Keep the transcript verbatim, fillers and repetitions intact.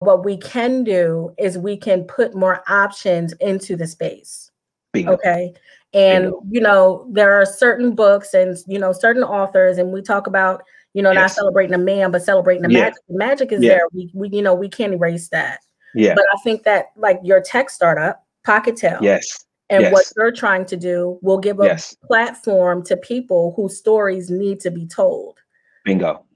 what we can do is we can put more options into the space. Bingo. Okay. And, Bingo. you know, there are certain books and, you know, certain authors, and we talk about, you know, yes. not celebrating a man, but celebrating the yeah. magic. The magic is yeah. there. We, we, you know, we can't erase that. Yeah. But I think that like your tech startup, Pocketale, yes. and yes. what you're trying to do will give a yes. platform to people whose stories need to be told. Bingo.